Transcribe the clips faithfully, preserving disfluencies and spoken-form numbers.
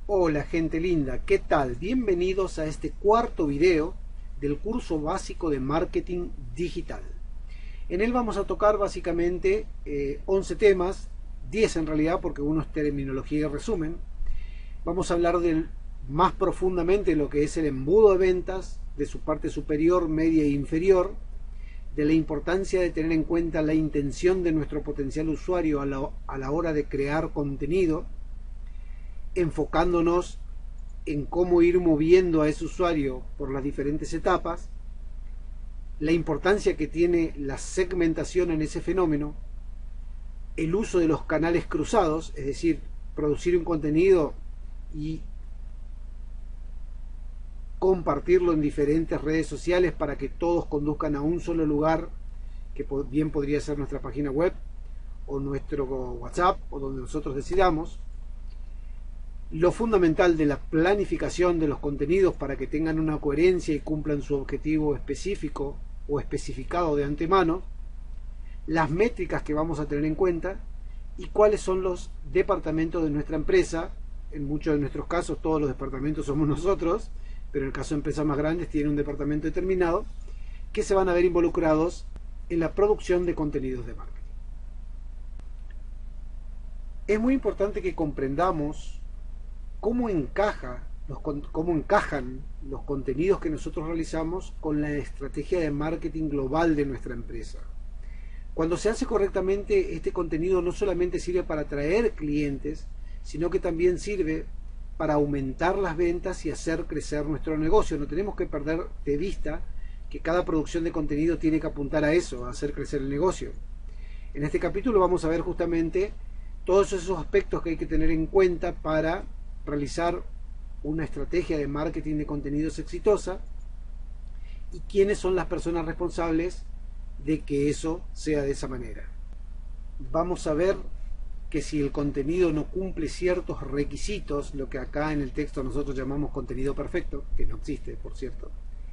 Hola gente linda, ¿qué tal? Bienvenidos a este cuarto video del curso básico de marketing digital. En él vamos a tocar básicamente eh, once temas, diez en realidad porque uno es terminología y resumen. Vamos a hablar del, más profundamente de lo que es el embudo de ventas, de su parte superior, media e inferior, de la importancia de tener en cuenta la intención de nuestro potencial usuario a la, a la hora de crear contenido, enfocándonos en cómo ir moviendo a ese usuario por las diferentes etapas, la importancia que tiene la segmentación en ese fenómeno, el uso de los canales cruzados, es decir, producir un contenido y compartirlo en diferentes redes sociales para que todos conduzcan a un solo lugar, que bien podría ser nuestra página web o nuestro WhatsApp o donde nosotros decidamos. Lo fundamental de la planificación de los contenidos para que tengan una coherencia y cumplan su objetivo específico o especificado de antemano, las métricas que vamos a tener en cuenta y cuáles son los departamentos de nuestra empresa. En muchos de nuestros casos todos los departamentos somos nosotros, pero en el caso de empresas más grandes tienen un departamento determinado que se van a ver involucrados en la producción de contenidos de marketing. Es muy importante que comprendamos cómo encaja los, cómo encajan los contenidos que nosotros realizamos con la estrategia de marketing global de nuestra empresa. Cuando se hace correctamente, este contenido no solamente sirve para atraer clientes, sino que también sirve para aumentar las ventas y hacer crecer nuestro negocio. No tenemos que perder de vista que cada producción de contenido tiene que apuntar a eso, a hacer crecer el negocio. En este capítulo vamos a ver justamente todos esos aspectos que hay que tener en cuenta para realizar una estrategia de marketing de contenidos exitosa y quiénes son las personas responsables de que eso sea de esa manera. Vamos a ver que si el contenido no cumple ciertos requisitos, lo que acá en el texto nosotros llamamos contenido perfecto, que no existe por cierto,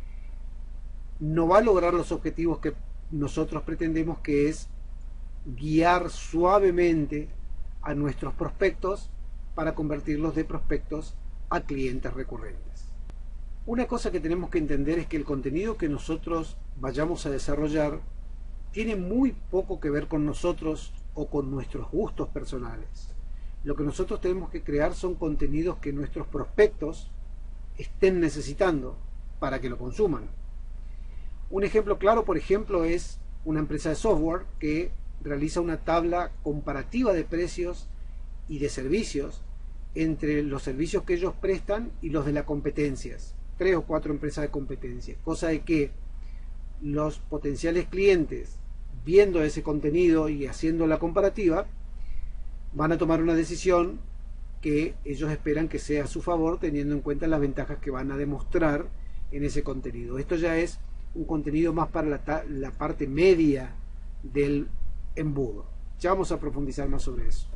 no va a lograr los objetivos que nosotros pretendemos, que es guiar suavemente a nuestros prospectos para convertirlos de prospectos a clientes recurrentes. Una cosa que tenemos que entender es que el contenido que nosotros vayamos a desarrollar tiene muy poco que ver con nosotros o con nuestros gustos personales. Lo que nosotros tenemos que crear son contenidos que nuestros prospectos estén necesitando para que lo consuman. Un ejemplo claro, por ejemplo, es una empresa de software que realiza una tabla comparativa de precios y de servicios entre los servicios que ellos prestan y los de las competencias, tres o cuatro empresas de competencia, cosa de que los potenciales clientes, viendo ese contenido y haciendo la comparativa, van a tomar una decisión que ellos esperan que sea a su favor, teniendo en cuenta las ventajas que van a demostrar en ese contenido. Esto ya es un contenido más para la, la parte media del embudo. Ya vamos a profundizar más sobre eso.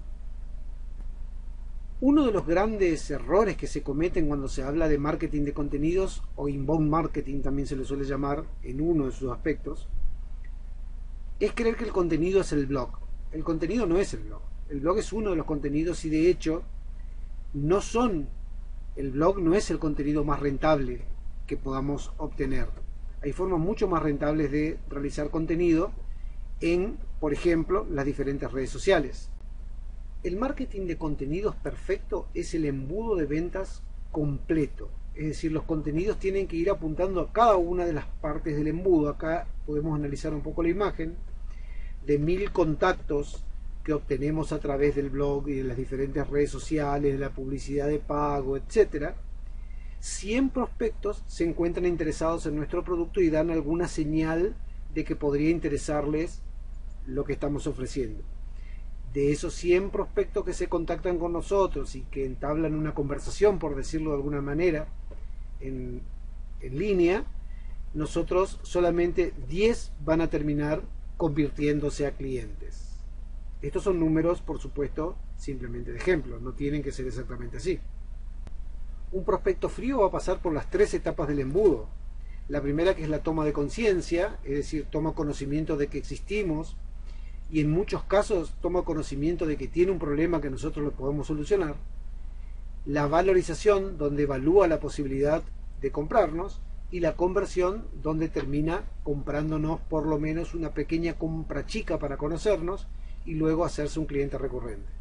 Uno de los grandes errores que se cometen cuando se habla de marketing de contenidos, o inbound marketing también se le suele llamar en uno de sus aspectos, es creer que el contenido es el blog. El contenido no es el blog. El blog es uno de los contenidos y de hecho no son, el blog no es el contenido más rentable que podamos obtener. Hay formas mucho más rentables de realizar contenido en, por ejemplo, las diferentes redes sociales. El marketing de contenidos perfecto es el embudo de ventas completo. Es decir, los contenidos tienen que ir apuntando a cada una de las partes del embudo. Acá podemos analizar un poco la imagen de mil contactos que obtenemos a través del blog y de las diferentes redes sociales, de la publicidad de pago, etcétera. cien prospectos se encuentran interesados en nuestro producto y dan alguna señal de que podría interesarles lo que estamos ofreciendo. De esos cien prospectos que se contactan con nosotros y que entablan una conversación, por decirlo de alguna manera, en, en línea, nosotros solamente diez van a terminar convirtiéndose a clientes. Estos son números, por supuesto, simplemente de ejemplo, no tienen que ser exactamente así. Un prospecto frío va a pasar por las tres etapas del embudo. La primera, que es la toma de conciencia, es decir, toma conocimiento de que existimos, y en muchos casos toma conocimiento de que tiene un problema que nosotros lo podemos solucionar. la valorización, donde evalúa la posibilidad de comprarnos, y la conversión, donde termina comprándonos por lo menos una pequeña compra chica para conocernos y luego hacerse un cliente recurrente.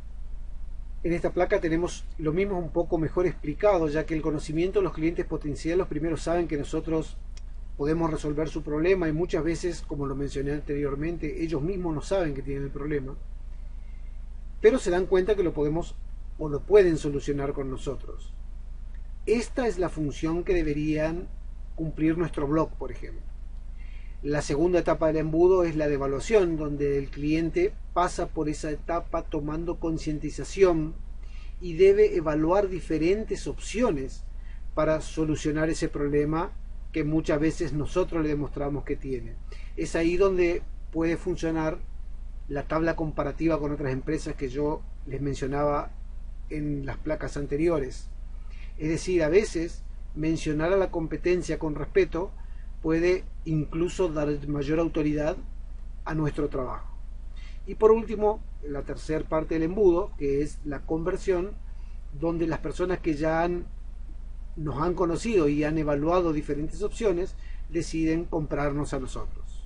En esta placa tenemos lo mismo un poco mejor explicado, ya que el conocimiento de los clientes potenciales, los primeros saben que nosotros podemos resolver su problema y muchas veces, como lo mencioné anteriormente, ellos mismos no saben que tienen el problema, pero se dan cuenta que lo podemos o lo pueden solucionar con nosotros. Esta es la función que deberían cumplir nuestro blog, por ejemplo. La segunda etapa del embudo es la de evaluación, donde el cliente pasa por esa etapa tomando concientización y debe evaluar diferentes opciones para solucionar ese problema que muchas veces nosotros le demostramos que tiene. Es ahí donde puede funcionar la tabla comparativa con otras empresas que yo les mencionaba en las placas anteriores. Es decir, a veces mencionar a la competencia con respeto puede incluso dar mayor autoridad a nuestro trabajo. Y por último, la tercera parte del embudo, que es la conversión, donde las personas que ya han, nos han conocido y han evaluado diferentes opciones, deciden comprarnos a nosotros.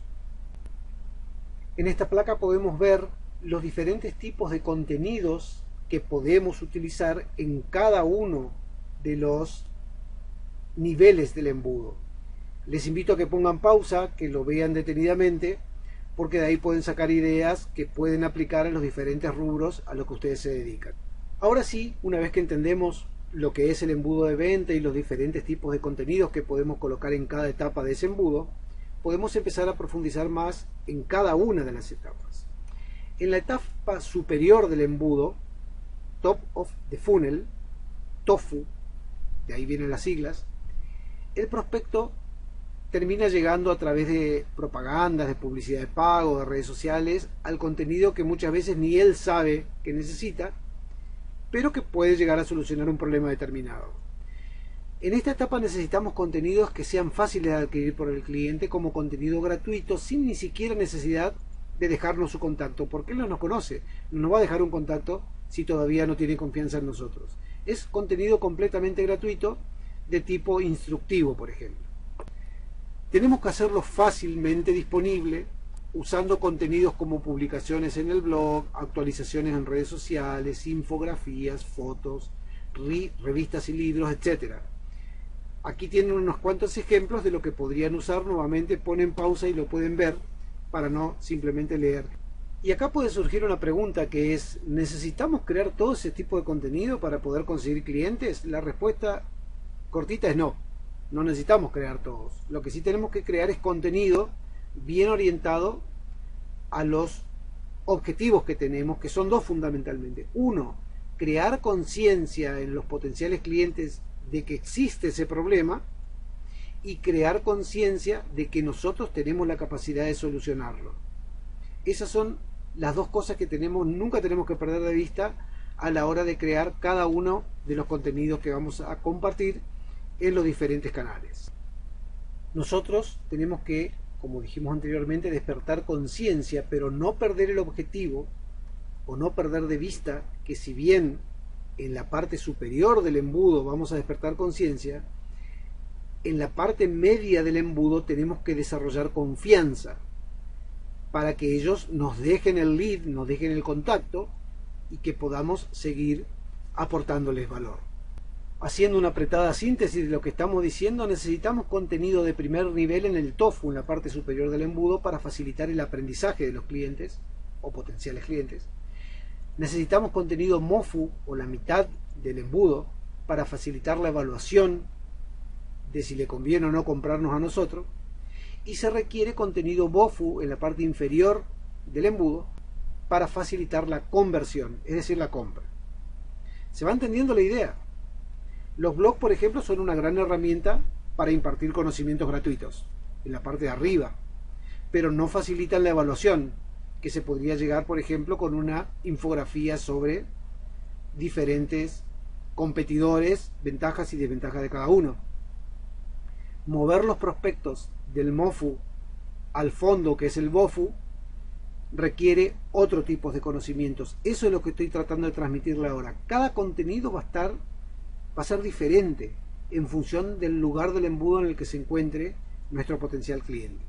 En esta placa podemos ver los diferentes tipos de contenidos que podemos utilizar en cada uno de los niveles del embudo. Les invito a que pongan pausa, que lo vean detenidamente, porque de ahí pueden sacar ideas que pueden aplicar en los diferentes rubros a los que ustedes se dedican. Ahora sí, una vez que entendemos lo que es el embudo de venta y los diferentes tipos de contenidos que podemos colocar en cada etapa de ese embudo, podemos empezar a profundizar más en cada una de las etapas. En la etapa superior del embudo, Top of the Funnel, TOFU, de ahí vienen las siglas, el prospecto termina llegando a través de propagandas, de publicidad de pago, de redes sociales, al contenido que muchas veces ni él sabe que necesita, pero que puede llegar a solucionar un problema determinado. En esta etapa necesitamos contenidos que sean fáciles de adquirir por el cliente, como contenido gratuito, sin ni siquiera necesidad de dejarnos su contacto, porque él no nos conoce, no nos va a dejar un contacto si todavía no tiene confianza en nosotros. Es contenido completamente gratuito, de tipo instructivo, por ejemplo. Tenemos que hacerlo fácilmente disponible, usando contenidos como publicaciones en el blog, actualizaciones en redes sociales, infografías, fotos, revistas y libros, etcétera. Aquí tienen unos cuantos ejemplos de lo que podrían usar. Nuevamente ponen pausa y lo pueden ver para no simplemente leer. Y acá puede surgir una pregunta, que es: ¿necesitamos crear todo ese tipo de contenido para poder conseguir clientes? La respuesta cortita es no. No necesitamos crear todos. Lo que sí tenemos que crear es contenido bien orientado a los objetivos que tenemos, que son dos fundamentalmente. Uno, crear conciencia en los potenciales clientes de que existe ese problema, y crear conciencia de que nosotros tenemos la capacidad de solucionarlo. Esas son las dos cosas que tenemos, nunca tenemos que perder de vista a la hora de crear cada uno de los contenidos que vamos a compartir en los diferentes canales. Nosotros tenemos que, como dijimos anteriormente, despertar conciencia, pero no perder el objetivo, o no perder de vista que si bien en la parte superior del embudo vamos a despertar conciencia, en la parte media del embudo tenemos que desarrollar confianza para que ellos nos dejen el lead, nos dejen el contacto y que podamos seguir aportándoles valor. Haciendo una apretada síntesis de lo que estamos diciendo, necesitamos contenido de primer nivel en el TOFU, en la parte superior del embudo, para facilitar el aprendizaje de los clientes o potenciales clientes. Necesitamos contenido MOFU, o la mitad del embudo, para facilitar la evaluación de si le conviene o no comprarnos a nosotros. Y se requiere contenido BOFU en la parte inferior del embudo para facilitar la conversión, es decir, la compra. ¿Se va entendiendo la idea? Los blogs, por ejemplo, son una gran herramienta para impartir conocimientos gratuitos en la parte de arriba, pero no facilitan la evaluación, que se podría llegar, por ejemplo, con una infografía sobre diferentes competidores, ventajas y desventajas de cada uno. Mover los prospectos del MOFU al fondo, que es el BOFU, requiere otro tipo de conocimientos. Eso es lo que estoy tratando de transmitirle ahora. Cada contenido va a estar, va a ser diferente en función del lugar del embudo en el que se encuentre nuestro potencial cliente.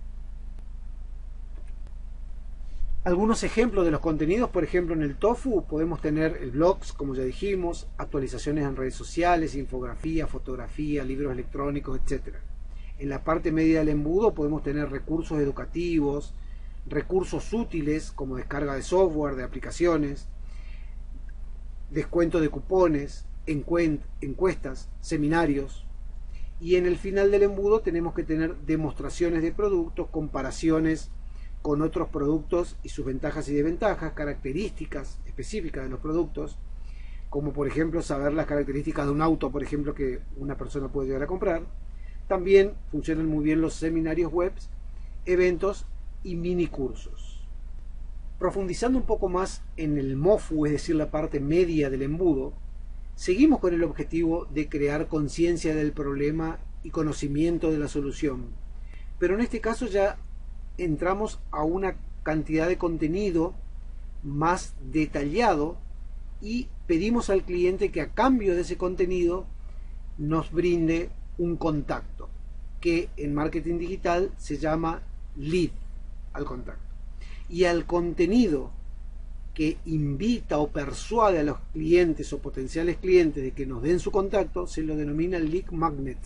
Algunos ejemplos de los contenidos, por ejemplo, en el tofu podemos tener el blogs, como ya dijimos, actualizaciones en redes sociales, infografía, fotografía, libros electrónicos, etcétera. En la parte media del embudo podemos tener recursos educativos, recursos útiles como descarga de software, de aplicaciones, descuento de cupones, encuestas, seminarios. Y en el final del embudo tenemos que tener demostraciones de productos, comparaciones con otros productos y sus ventajas y desventajas, características específicas de los productos, como por ejemplo saber las características de un auto, por ejemplo, que una persona puede llegar a comprar. También funcionan muy bien los seminarios web, eventos y mini cursos. Profundizando un poco más en el M O F U, es decir, la parte media del embudo, seguimos con el objetivo de crear conciencia del problema y conocimiento de la solución, pero en este caso ya entramos a una cantidad de contenido más detallado y pedimos al cliente que a cambio de ese contenido nos brinde un contacto, que en marketing digital se llama lead al contacto. Y al contenido que invita o persuade a los clientes o potenciales clientes de que nos den su contacto se lo denomina lead magnet.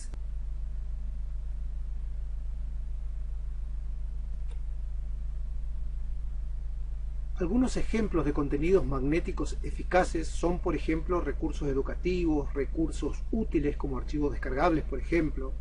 Algunos ejemplos de contenidos magnéticos eficaces son, por ejemplo, recursos educativos, recursos útiles como archivos descargables, por ejemplo,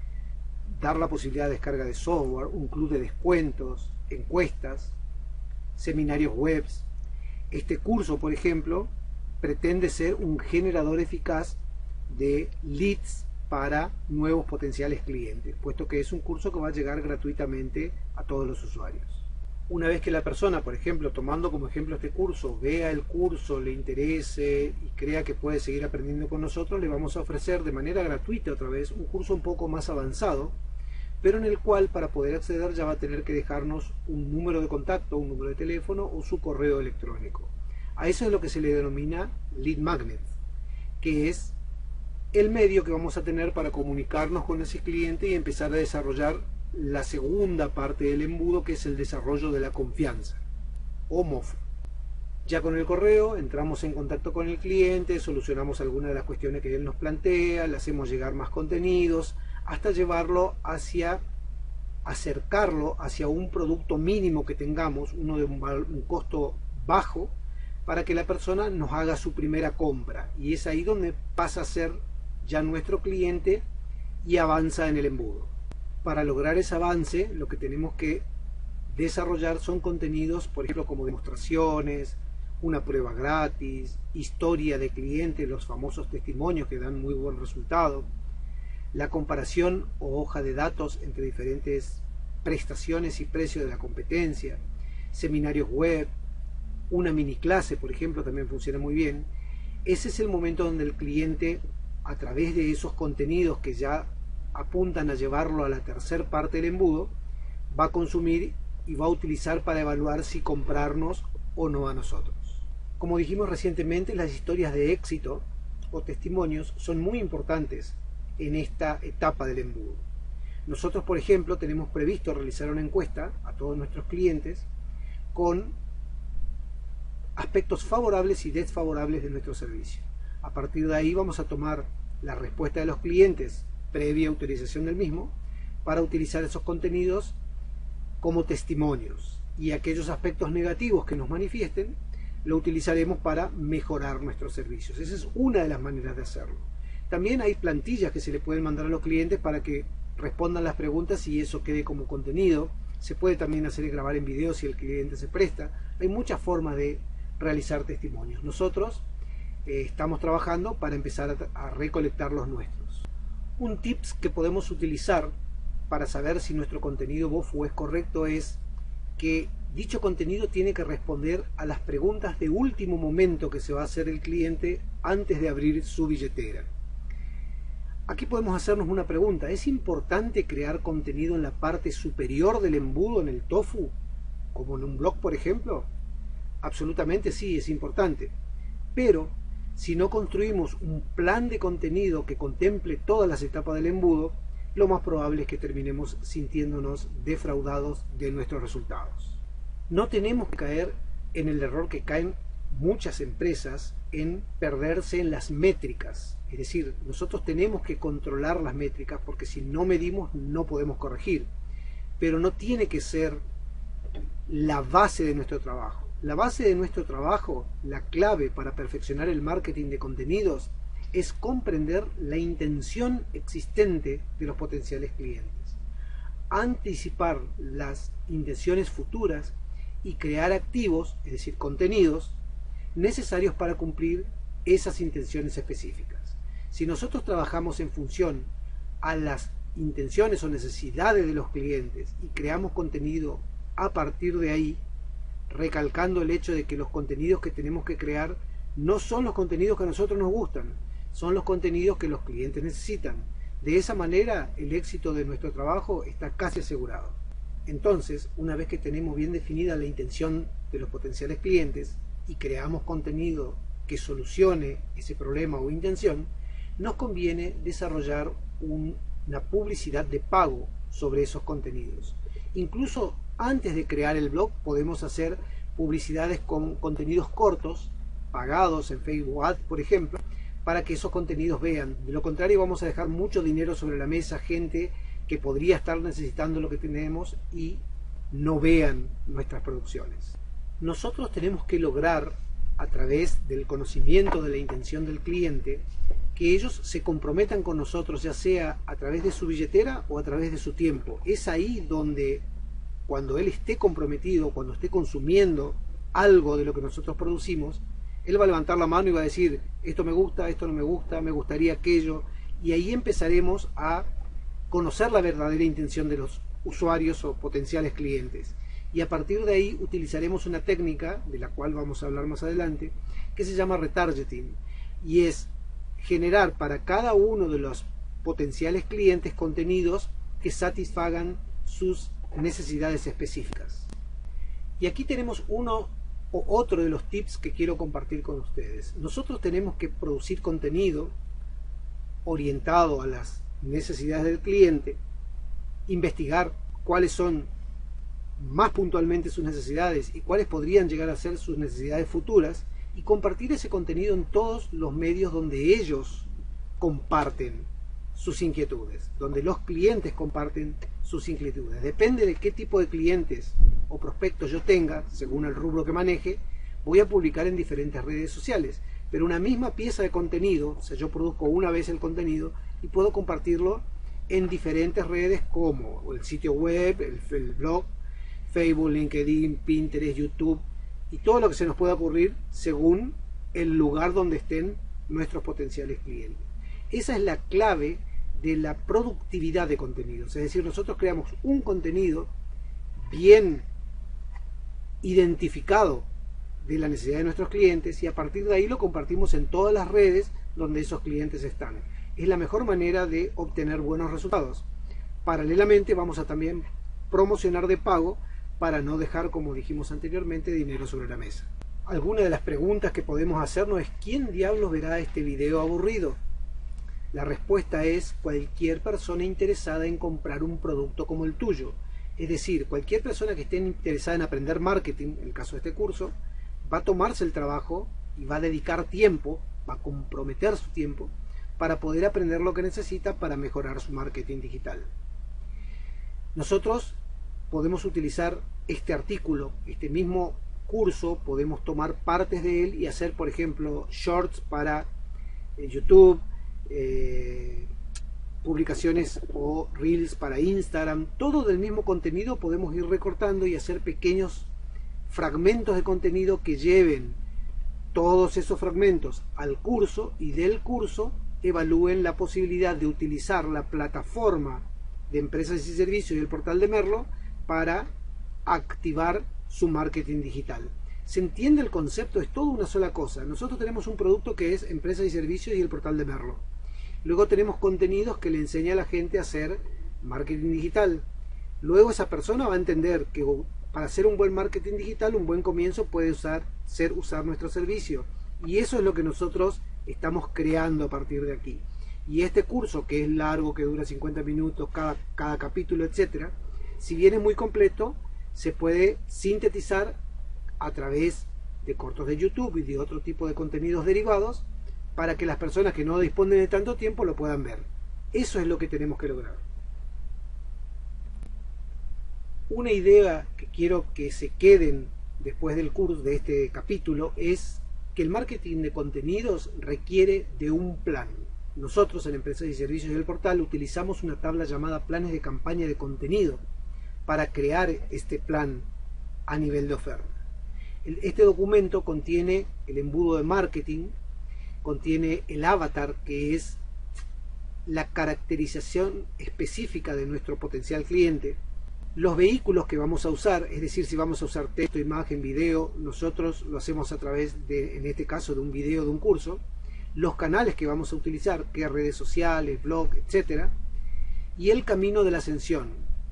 dar la posibilidad de descarga de software, un club de descuentos, encuestas, seminarios web. Este curso, por ejemplo, pretende ser un generador eficaz de leads para nuevos potenciales clientes, puesto que es un curso que va a llegar gratuitamente a todos los usuarios. Una vez que la persona, por ejemplo, tomando como ejemplo este curso, vea el curso, le interese y crea que puede seguir aprendiendo con nosotros, le vamos a ofrecer de manera gratuita otra vez un curso un poco más avanzado, pero en el cual para poder acceder ya va a tener que dejarnos un número de contacto, un número de teléfono o su correo electrónico. A eso es lo que se le denomina lead magnet, que es el medio que vamos a tener para comunicarnos con ese cliente y empezar a desarrollar la segunda parte del embudo, que es el desarrollo de la confianza o M O F. Ya con el correo entramos en contacto con el cliente, solucionamos algunas de las cuestiones que él nos plantea, le hacemos llegar más contenidos hasta llevarlo hacia acercarlo hacia un producto mínimo que tengamos, uno de un, un costo bajo, para que la persona nos haga su primera compra, y es ahí donde pasa a ser ya nuestro cliente y avanza en el embudo. Para lograr ese avance, lo que tenemos que desarrollar son contenidos, por ejemplo, como demostraciones, una prueba gratis, historia de cliente, los famosos testimonios que dan muy buen resultado, la comparación o hoja de datos entre diferentes prestaciones y precios de la competencia, seminarios web, una mini clase, por ejemplo, también funciona muy bien. Ese es el momento donde el cliente, a través de esos contenidos que ya apuntan a llevarlo a la tercera parte del embudo, va a consumir y va a utilizar para evaluar si comprarnos o no a nosotros. Como dijimos recientemente, las historias de éxito o testimonios son muy importantes en esta etapa del embudo. Nosotros, por ejemplo, tenemos previsto realizar una encuesta a todos nuestros clientes con aspectos favorables y desfavorables de nuestro servicio. A partir de ahí vamos a tomar la respuesta de los clientes previa utilización del mismo para utilizar esos contenidos como testimonios, y aquellos aspectos negativos que nos manifiesten lo utilizaremos para mejorar nuestros servicios. Esa es una de las maneras de hacerlo. También hay plantillas que se le pueden mandar a los clientes para que respondan las preguntas y eso quede como contenido. Se puede también hacer grabar en video si el cliente se presta. Hay muchas formas de realizar testimonios. Nosotros eh, estamos trabajando para empezar a, a recolectar los nuestros. Un tips que podemos utilizar para saber si nuestro contenido B O F U es correcto es que dicho contenido tiene que responder a las preguntas de último momento que se va a hacer el cliente antes de abrir su billetera. Aquí podemos hacernos una pregunta: ¿es importante crear contenido en la parte superior del embudo, en el tofu? como en un blog, por ejemplo, absolutamente sí, es importante. Pero si no construimos un plan de contenido que contemple todas las etapas del embudo, lo más probable es que terminemos sintiéndonos defraudados de nuestros resultados. No tenemos que caer en el error que caen muchas empresas, en perderse en las métricas. Es decir, nosotros tenemos que controlar las métricas porque si no medimos no podemos corregir. Pero no tiene que ser la base de nuestro trabajo. La base de nuestro trabajo, la clave para perfeccionar el marketing de contenidos, es comprender la intención existente de los potenciales clientes, anticipar las intenciones futuras y crear activos, es decir, contenidos, necesarios para cumplir esas intenciones específicas. Si nosotros trabajamos en función a las intenciones o necesidades de los clientes y creamos contenido a partir de ahí, recalcando el hecho de que los contenidos que tenemos que crear no son los contenidos que a nosotros nos gustan, son los contenidos que los clientes necesitan. De esa manera, el éxito de nuestro trabajo está casi asegurado. Entonces, una vez que tenemos bien definida la intención de los potenciales clientes y creamos contenido que solucione ese problema o intención, nos conviene desarrollar un, una publicidad de pago sobre esos contenidos. Incluso antes de crear el blog podemos hacer publicidades con contenidos cortos, pagados en Facebook Ads, por ejemplo, para que esos contenidos vean. De lo contrario, vamos a dejar mucho dinero sobre la mesa, gente que podría estar necesitando lo que tenemos y no vean nuestras producciones. Nosotros tenemos que lograr, a través del conocimiento de la intención del cliente, que ellos se comprometan con nosotros, ya sea a través de su billetera o a través de su tiempo. Es ahí donde, cuando él esté comprometido, cuando esté consumiendo algo de lo que nosotros producimos, él va a levantar la mano y va a decir, esto me gusta, esto no me gusta, me gustaría aquello, y ahí empezaremos a conocer la verdadera intención de los usuarios o potenciales clientes. Y a partir de ahí utilizaremos una técnica, de la cual vamos a hablar más adelante, que se llama retargeting, y es generar para cada uno de los potenciales clientes contenidos que satisfagan sus necesidades específicas. Y aquí tenemos uno o otro de los tips que quiero compartir con ustedes. Nosotros tenemos que producir contenido orientado a las necesidades del cliente, investigar cuáles son más puntualmente sus necesidades y cuáles podrían llegar a ser sus necesidades futuras, y compartir ese contenido en todos los medios donde ellos comparten sus inquietudes, donde los clientes comparten sus inquietudes. Depende de qué tipo de clientes o prospectos yo tenga, según el rubro que maneje, voy a publicar en diferentes redes sociales. Pero una misma pieza de contenido, o sea, yo produzco una vez el contenido y puedo compartirlo en diferentes redes como el sitio web, el, el blog, Facebook, LinkedIn, Pinterest, YouTube y todo lo que se nos pueda ocurrir según el lugar donde estén nuestros potenciales clientes. Esa es la clave de la productividad de contenidos. Es decir, nosotros creamos un contenido bien identificado de la necesidad de nuestros clientes y a partir de ahí lo compartimos en todas las redes donde esos clientes están. Es la mejor manera de obtener buenos resultados. Paralelamente vamos a también promocionar de pago para no dejar, como dijimos anteriormente, dinero sobre la mesa. Alguna de las preguntas que podemos hacernos es ¿quién diablos verá este video aburrido? La respuesta es cualquier persona interesada en comprar un producto como el tuyo. Es decir, cualquier persona que esté interesada en aprender marketing, en el caso de este curso, va a tomarse el trabajo y va a dedicar tiempo, va a comprometer su tiempo para poder aprender lo que necesita para mejorar su marketing digital. Nosotros podemos utilizar este artículo, este mismo curso, podemos tomar partes de él y hacer, por ejemplo, shorts para eh, YouTube, eh, publicaciones o reels para Instagram, todo del mismo contenido podemos ir recortando y hacer pequeños fragmentos de contenido que lleven todos esos fragmentos al curso y del curso evalúen la posibilidad de utilizar la plataforma de empresas y servicios y el portal de Merlo para activar su marketing digital. ¿Se entiende el concepto? Es todo una sola cosa. Nosotros tenemos un producto que es empresas y servicios y el portal de Merlo. Luego tenemos contenidos que le enseña a la gente a hacer marketing digital. Luego esa persona va a entender que para hacer un buen marketing digital, un buen comienzo puede usar, ser usar nuestro servicio. Y eso es lo que nosotros estamos creando a partir de aquí. Y este curso, que es largo, que dura cincuenta minutos cada, cada capítulo, etcétera, si bien es muy completo, se puede sintetizar a través de cortos de YouTube y de otro tipo de contenidos derivados para que las personas que no disponen de tanto tiempo lo puedan ver. Eso es lo que tenemos que lograr. Una idea que quiero que se queden después del curso, de este capítulo, es que el marketing de contenidos requiere de un plan. Nosotros en Empresas y Servicios del Portal utilizamos una tabla llamada planes de campaña de contenido para crear este plan a nivel de oferta. Este documento contiene el embudo de marketing, contiene el avatar, que es la caracterización específica de nuestro potencial cliente, los vehículos que vamos a usar, es decir, si vamos a usar texto, imagen, video, nosotros lo hacemos a través de, en este caso, de un video de un curso, los canales que vamos a utilizar, que redes sociales, blog, etcétera, y el camino de la ascensión.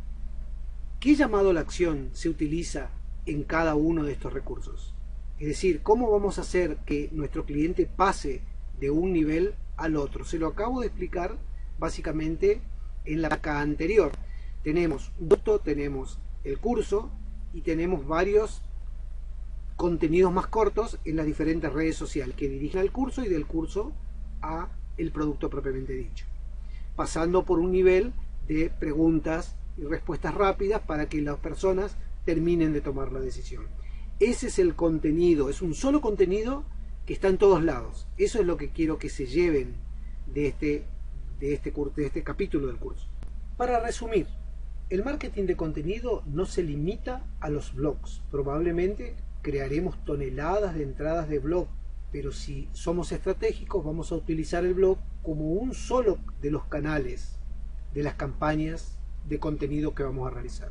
¿Qué llamado a la acción se utiliza en cada uno de estos recursos? Es decir, ¿cómo vamos a hacer que nuestro cliente pase de un nivel al otro? Se lo acabo de explicar básicamente en la placa anterior. Tenemos un producto, tenemos el curso y tenemos varios contenidos más cortos en las diferentes redes sociales que dirigen al curso y del curso a el producto propiamente dicho, pasando por un nivel de preguntas y respuestas rápidas para que las personas terminen de tomar la decisión. Ese es el contenido, es un solo contenido que está en todos lados. Eso es lo que quiero que se lleven de este, de este, de este capítulo del curso. Para resumir, el marketing de contenido no se limita a los blogs. Probablemente crearemos toneladas de entradas de blog, pero si somos estratégicos vamos a utilizar el blog como un solo de los canales de las campañas de contenido que vamos a realizar.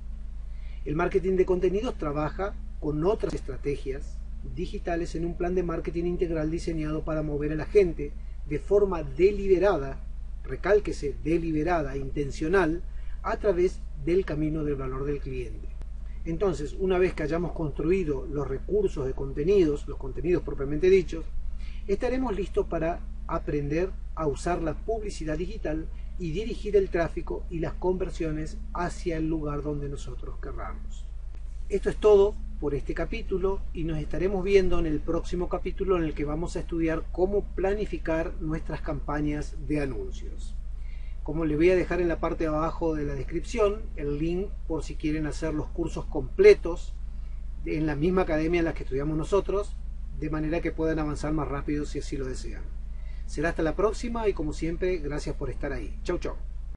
El marketing de contenidos trabaja con otras estrategias digitales en un plan de marketing integral diseñado para mover a la gente de forma deliberada, recálquese, deliberada, intencional, a través del camino del valor del cliente. Entonces, una vez que hayamos construido los recursos de contenidos, los contenidos propiamente dichos, estaremos listos para aprender a usar la publicidad digital y dirigir el tráfico y las conversiones hacia el lugar donde nosotros querramos. Esto es todo por este capítulo y nos estaremos viendo en el próximo capítulo, en el que vamos a estudiar cómo planificar nuestras campañas de anuncios. Como les voy a dejar en la parte de abajo de la descripción el link por si quieren hacer los cursos completos en la misma academia en la que estudiamos nosotros, de manera que puedan avanzar más rápido si así lo desean. Será hasta la próxima y como siempre, gracias por estar ahí. Chau, chau.